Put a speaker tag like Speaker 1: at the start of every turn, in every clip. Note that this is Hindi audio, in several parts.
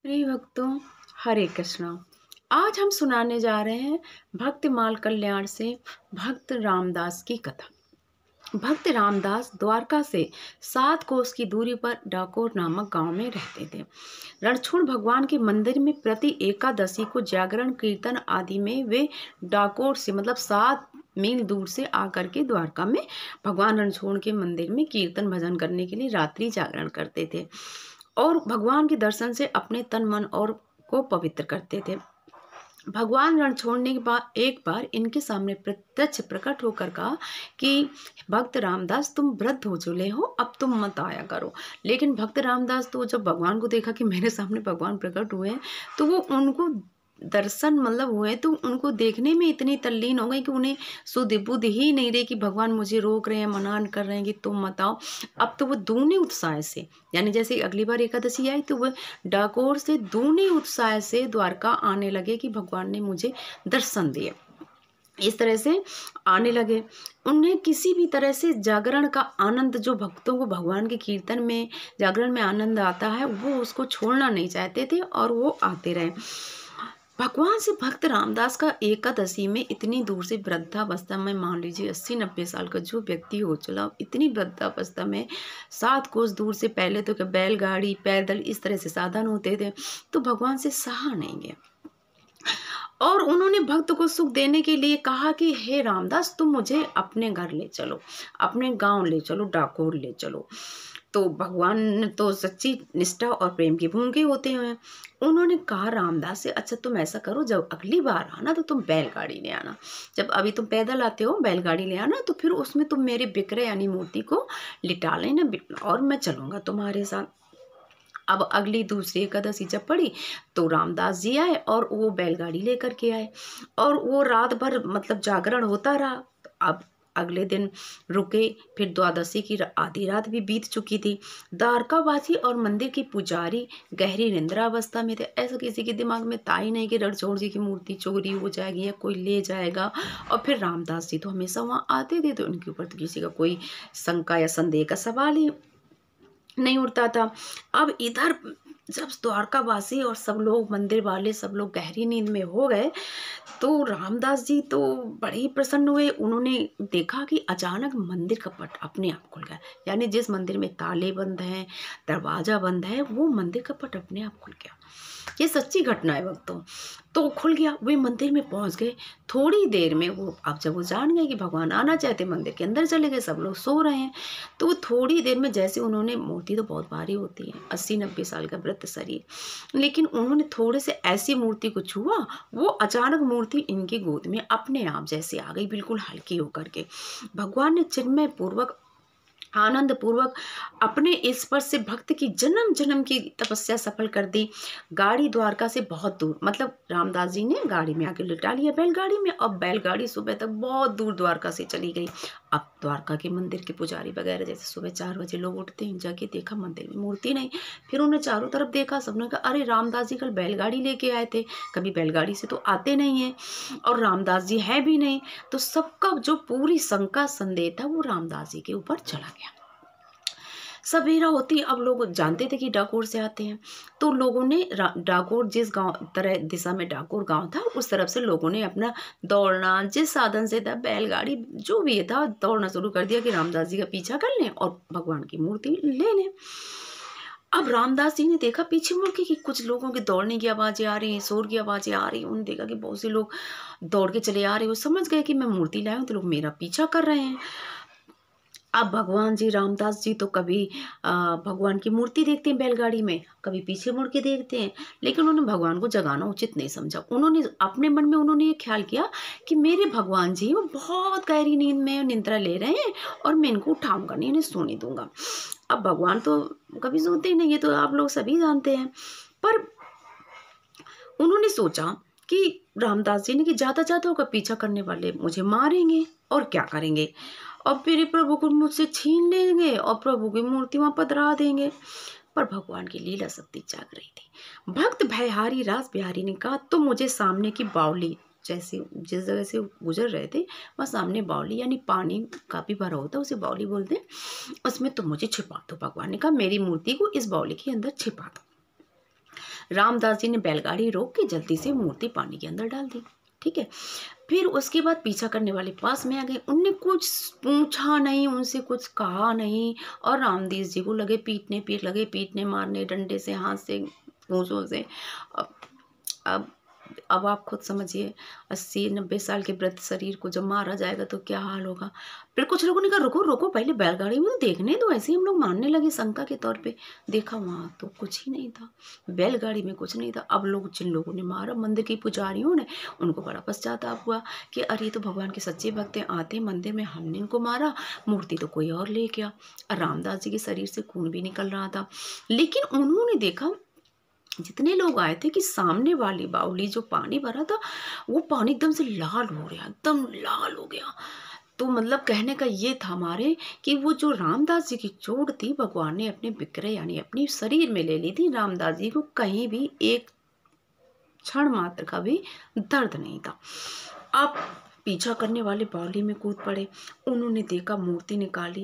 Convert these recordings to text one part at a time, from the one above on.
Speaker 1: प्रिय भक्तों, हरे कृष्णा। आज हम सुनाने जा रहे हैं भक्तिमाल कल्याण से भक्त रामदास की कथा। भक्त रामदास द्वारका से 7 कोस की दूरी पर डाकोर नामक गांव में रहते थे। रणछोड़ भगवान के मंदिर में प्रति एकादशी को जागरण कीर्तन आदि में वे डाकोर से मतलब 7 मील दूर से आकर के द्वारका में भगवान रणछोड़ के मंदिर में कीर्तन भजन करने के लिए रात्रि जागरण करते थे और भगवान के दर्शन से अपने तन मन और को पवित्र करते थे। भगवान रणछोड़ ने एक बार इनके सामने प्रत्यक्ष प्रकट होकर कहा कि भक्त रामदास, तुम वृद्ध हो चुके हो, अब तुम मत आया करो। लेकिन भक्त रामदास तो जब भगवान को देखा कि मेरे सामने भगवान प्रकट हुए हैं, तो वो उनको दर्शन मतलब हुए तो उनको देखने में इतनी तल्लीन हो गई कि उन्हें सुध बुध ही नहीं रही कि भगवान मुझे रोक रहे हैं, मना कर रहे हैं कि तुम मत आओ। अब तो वो दूनी उत्साह से, यानी जैसे अगली बार एकादशी आई तो वह डाकोर से दूनी उत्साह से द्वारका आने लगे कि भगवान ने मुझे दर्शन दिए। इस तरह से आने लगे। उन्हें किसी भी तरह से जागरण का आनंद, जो भक्तों को भगवान के कीर्तन में जागरण में आनंद आता है, वो उसको छोड़ना नहीं चाहते थे और वो आते रहे। भगवान से भक्त रामदास का एकादशी में इतनी दूर से वृद्धावस्था में, मान लीजिए 80-90 साल का जो व्यक्ति हो चला, इतनी वृद्धावस्था में 7 कोस दूर से, पहले तो क्या बैलगाड़ी पैदल इस तरह से साधन होते थे, तो भगवान से सहा नहीं गया और उन्होंने भक्त को सुख देने के लिए कहा कि हे रामदास, तुम मुझे अपने घर ले चलो, अपने गांव ले चलो, डाकोर ले चलो। तो भगवान तो सच्ची निष्ठा और प्रेम की भूमि होते हैं। उन्होंने कहा रामदास से, अच्छा तुम ऐसा करो, जब अगली बार आना तो तुम बैलगाड़ी ले आना। जब अभी तुम पैदल आते हो, बैलगाड़ी ले आना, तो फिर उसमें तुम मेरे विग्रह यानी मूर्ति को लिटा लेना और मैं चलूँगा तुम्हारे साथ। अब अगली दूसरी एकादशी जब पड़ी तो रामदास जी आए और वो बैलगाड़ी लेकर के आए और वो रात भर मतलब जागरण होता रहा। अब अगले दिन रुके, फिर द्वादशी की आधी रात भी बीत चुकी थी। द्वारकावासी और मंदिर की पुजारी गहरी निंद्रावस्था में थे। ऐसा किसी के दिमाग में था ही नहीं कि रणछोड़ जी की मूर्ति चोरी हो जाएगी या कोई ले जाएगा। और फिर रामदास जी तो हमेशा वहाँ आते थे, तो उनके ऊपर तो किसी का कोई शंका या संदेह का सवाल ही नहीं उठता था। अब इधर जब द्वारकावासी और सब लोग, मंदिर वाले सब लोग गहरी नींद में हो गए, तो रामदास जी तो बड़े ही प्रसन्न हुए। उन्होंने देखा कि अचानक मंदिर का पट अपने आप खुल गया, यानी जिस मंदिर में ताले बंद हैं, दरवाजा बंद है, वो मंदिर का पट अपने आप खुल गया। ये सच्ची घटना है भक्तों। तो खुल गया, वे मंदिर में पहुंच गए। थोड़ी देर में वो, अब जब वो जान गए कि भगवान आना चाहते, मंदिर के अंदर चले गए, सब लोग सो रहे हैं। तो वो थोड़ी देर में जैसे उन्होंने, मूर्ति तो बहुत भारी होती है, 80-90 साल का वृद्ध शरीर, लेकिन उन्होंने थोड़े से ऐसी मूर्ति को छुआ, वो अचानक मूर्ति इनकी गोद में अपने आप जैसे आ गई, बिल्कुल हल्की होकर के। भगवान ने चिन्मय पूर्वक, आनंद पूर्वक अपने स्पर्श से भक्त की जन्म जन्म की तपस्या सफल कर दी। गाड़ी द्वारका से बहुत दूर, मतलब रामदास जी ने गाड़ी में आके लिटा लिया बैलगाड़ी में, और बैलगाड़ी सुबह तक बहुत दूर द्वारका से चली गई। अब द्वारका के मंदिर के पुजारी वगैरह, जैसे सुबह 4 बजे लोग उठते हैं, जाके देखा मंदिर में मूर्ति नहीं। फिर उन्हें चारों तरफ देखा, सबने कहा अरे रामदास जी कल बैलगाड़ी लेके आए थे, कभी बैलगाड़ी से तो आते नहीं है और रामदास जी है भी नहीं। तो सबका जो पूरी शंका संदेह था वो रामदास जी के ऊपर चला गया। सवेरा होती, अब लोग जानते थे कि डाकोर से आते हैं, तो लोगों ने डाकोर, जिस गांव तरह दिशा में डाकोर गांव था, उस तरफ से लोगों ने अपना दौड़ना, जिस साधन से था, बैलगाड़ी जो भी था, दौड़ना शुरू कर दिया कि रामदास जी का पीछा कर लें और भगवान की मूर्ति ले लें। अब रामदास जी ने देखा पीछे मुड़ के कि कुछ लोगों के दौड़ने की आवाज़ें आ रही हैं, शोर की आवाज़ें आ रही हैं। उन्होंने देखा कि बहुत से लोग दौड़ के चले आ रहे हैं। वो समझ गए कि मैं मूर्ति लाया हूँ तो लोग मेरा पीछा कर रहे हैं। अब भगवान जी, रामदास जी तो कभी भगवान की मूर्ति देखते हैं बैलगाड़ी में, कभी पीछे मुड़ के देखते हैं, लेकिन उन्होंने भगवान को जगाना उचित नहीं समझा। उन्होंने अपने मन में उन्होंने ये ख्याल किया कि मेरे भगवान जी वो बहुत गहरी नींद में निद्रा ले रहे हैं और मैं इनको उठाऊंगा नहीं, इन्हें सोने दूंगा। अब भगवान तो कभी सोते ही नहीं है, तो आप लोग सभी जानते हैं। पर उन्होंने सोचा कि रामदास जी ने कि ज़्यादा ज़्यादा होगा, पीछा करने वाले मुझे मारेंगे और क्या करेंगे, और मेरे प्रभु को मुझसे छीन लेंगे और प्रभु की मूर्ति वहाँ पधरा देंगे। पर भगवान की लीला शक्ति जाग रही थी। भक्त भयहारी रास बिहारी ने कहा, तो मुझे सामने की बावली, जैसे जिस जगह से गुजर रहे थे वहाँ सामने बावली यानी पानी काफ़ी भरा होता है, उसे बावली बोलते हैं, उसमें तो मुझे छिपा दो। भगवान ने कहा मेरी मूर्ति को इस बावली के अंदर छिपा दो। रामदास जी ने बैलगाड़ी रोक के जल्दी से मूर्ति पानी के अंदर डाल दी। ठीक है, फिर उसके बाद पीछा करने वाले पास में आ गए, उनने कुछ पूछा नहीं, उनसे कुछ कहा नहीं, और रामदास जी को लगे पीटने मारने, डंडे से, हाथ से, पूंछों से। अब अब आप खुद समझिए, 80-90 साल के वृद्ध शरीर को जब मारा जाएगा तो क्या हाल होगा। फिर कुछ लोगों ने कहा रुको रुको, पहले बैलगाड़ी में तो देखने दो। ऐसे ही हम लोग मानने लगे शंका के तौर पे। देखा वहाँ तो कुछ ही नहीं था, बैलगाड़ी में कुछ नहीं था। अब लोग, जिन लोगों ने मारा, मंदिर की पुजारियों ने, उनको बड़ा पश्चाताप हुआ कि अरे तो भगवान के सच्चे भक्त हैं, आते मंदिर में, हमने इनको मारा, मूर्ति तो कोई और ले गया। और रामदास जी के शरीर से खून भी निकल रहा था। लेकिन उन्होंने देखा, जितने लोग आए थे, कि सामने वाली बावली जो पानी भरा था, वो पानी एकदम से लाल हो गया, एकदम लाल हो गया। तो मतलब कहने का ये था हमारे कि वो जो रामदास जी की चोट थी, भगवान ने अपने विग्रह यानी अपनी शरीर में ले ली थी। रामदास जी को कहीं भी एक क्षण मात्र का भी दर्द नहीं था। अब पीछा करने वाले बावली में कूद पड़े। उन्होंने देखा, मूर्ति निकाली,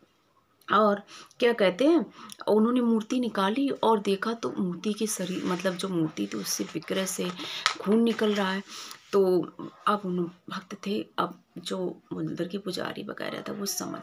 Speaker 1: और क्या कहते हैं, उन्होंने मूर्ति निकाली और देखा तो मूर्ति के शरीर, मतलब जो मूर्ति थी उससे विग्रह से खून निकल रहा है। तो अब उन भक्त थे, अब जो मंदिर के पुजारी वगैरह था वो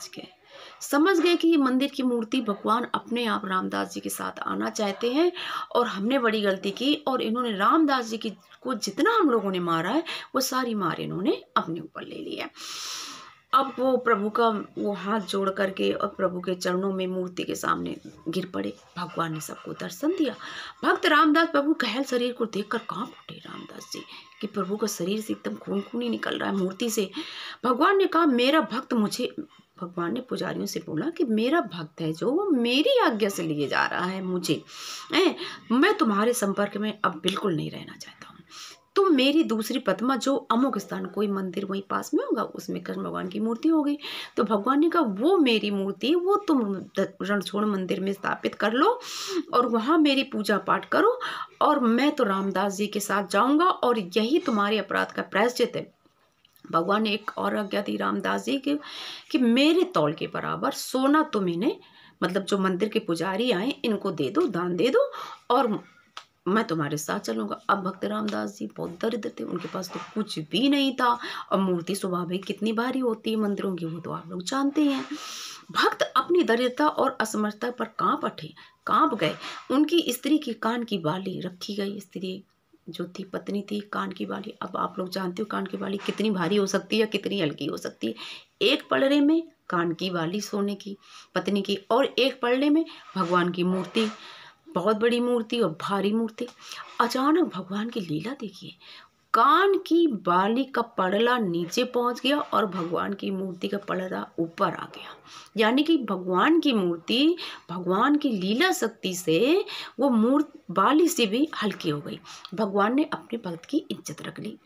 Speaker 1: समझ गए कि ये मंदिर की मूर्ति भगवान अपने आप रामदास जी के साथ आना चाहते हैं, और हमने बड़ी गलती की, और इन्होंने रामदास जी की को जितना हम लोगों ने मारा है वो सारी मार इन्होंने अपने ऊपर ले लिया। अब वो प्रभु का वो हाथ जोड़ करके और प्रभु के चरणों में, मूर्ति के सामने गिर पड़े। भगवान ने सबको दर्शन दिया। भक्त रामदास प्रभु घायल शरीर को देखकर कांप उठे रामदास जी, कि प्रभु का शरीर से एकदम खून खून ही निकल रहा है मूर्ति से। भगवान ने कहा, मेरा भक्त मुझे, भगवान ने पुजारियों से बोला कि मेरा भक्त है जो, वो मेरी आज्ञा से लिए जा रहा है मुझे, मैं तुम्हारे संपर्क में अब बिल्कुल नहीं रहना चाहता हूँ। तुम मेरी दूसरी पद्मा, जो अमुक स्थान, कोई मंदिर वहीं पास में होगा, उसमें कृष्ण भगवान की मूर्ति हो गई। तो भगवान ने कहा, वो मेरी मूर्ति, वो तुम रणछोड़ मंदिर में स्थापित कर लो और वहाँ मेरी पूजा पाठ करो, और मैं तो रामदास जी के साथ जाऊँगा, और यही तुम्हारे अपराध का प्रायश्चित है। भगवान ने एक और आज्ञा दी रामदास जी की, कि मेरे तौल के बराबर सोना तुम इन्हें, मतलब जो मंदिर के पुजारी आए, इनको दे दो, दान दे दो, और मैं तुम्हारे साथ चलूंगा। अब भक्त रामदास जी बहुत दरिद्र थे, उनके पास तो कुछ भी नहीं था, और मूर्ति स्वाभाविक कितनी भारी होती है मंदिरों की, वो तो आप लोग जानते हैं। भक्त अपनी दरिद्रता और असमर्थता पर कांप गए। उनकी स्त्री की कान की बाली रखी गई, स्त्री जो थी, पत्नी थी, कान की बाली। अब आप लोग जानते हो कान की बाली कितनी भारी हो सकती है, कितनी हल्की हो सकती है। एक पलड़े में कान की बाली सोने की पत्नी की, और एक पलड़े में भगवान की मूर्ति, बहुत बड़ी मूर्ति और भारी मूर्ति। अचानक भगवान की लीला देखिए, कान की बाली का पड़ला नीचे पहुंच गया और भगवान की मूर्ति का पड़ला ऊपर आ गया। यानी कि भगवान की मूर्ति, भगवान की लीला शक्ति से वो बाली से भी हल्की हो गई। भगवान ने अपने भक्त की इज्जत रख ली।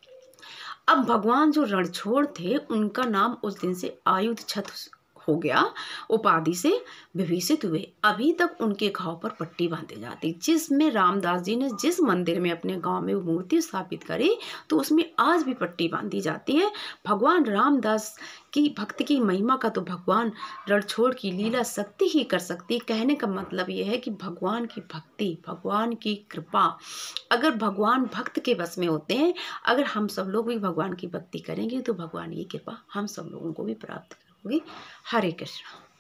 Speaker 1: अब भगवान जो रणछोड़ थे, उनका नाम उस दिन से आयुध छत हो गया, उपाधि से विभूषित हुए। अभी तक उनके घाव पर पट्टी बांधी जाती, जिसमें रामदास जी ने जिस मंदिर में अपने गांव में वो मूर्ति स्थापित करी, तो उसमें आज भी पट्टी बांधी जाती है। भगवान रामदास की भक्त की महिमा का तो भगवान रणछोड़ की लीला शक्ति ही कर सकती है। कहने का मतलब ये है कि भगवान की भक्ति, भगवान की कृपा, अगर भगवान भक्त के बस में होते हैं, अगर हम सब लोग भी भगवान की भक्ति करेंगे, तो भगवान की कृपा हम सब लोगों को भी प्राप्त होगी। हरे कृष्ण।